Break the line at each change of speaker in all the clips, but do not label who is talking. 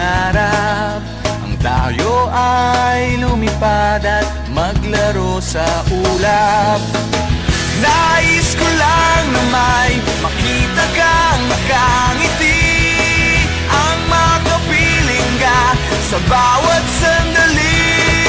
pangarap. Ang tayo ay lumipad at maglaro sa ulap. Nais ko lang na may makita kang nakangiti, ang makapiling ka sa bawat sandali.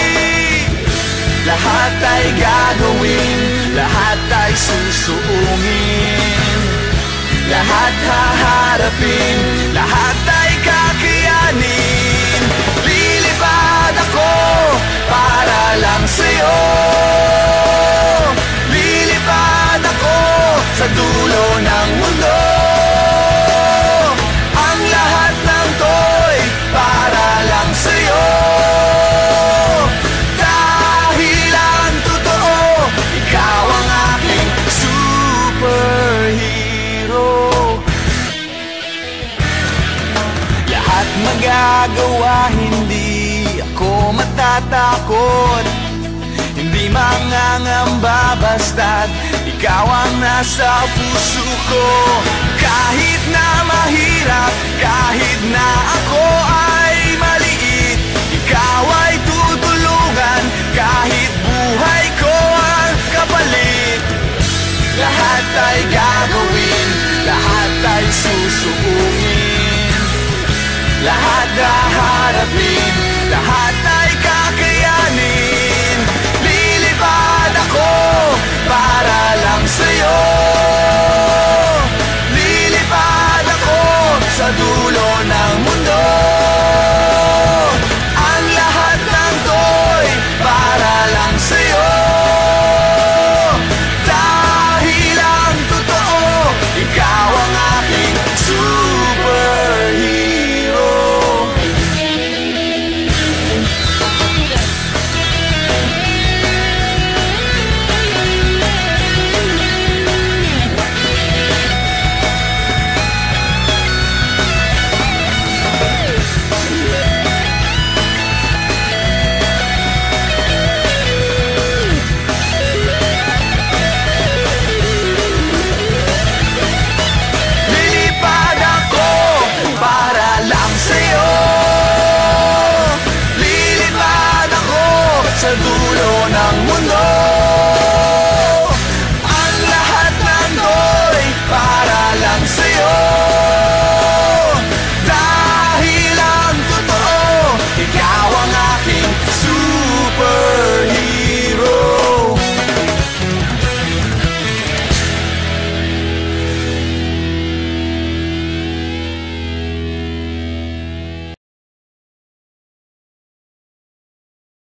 Lahat ay gagawin, lahat ay susuungin, lahat haharapin, lahat ay kakayanin. Lilipad ako para lang sa'yo, lilipad ako sa dulo ng mundo. Ang lahat ng to'y para lang sa'yo, dahil ang totoo, ikaw ang aking superhero. Lahat magagawa, hindi ako matatakot, hindi mangangamba basta't ikaw ang nasa puso ko. Kahit na mahirap, kahit na ako ay maliit, ikaw ay tutulungan, kahit buhay ko ang kapalit. Lahat ay gagawin, lahat ay susuungin, lahat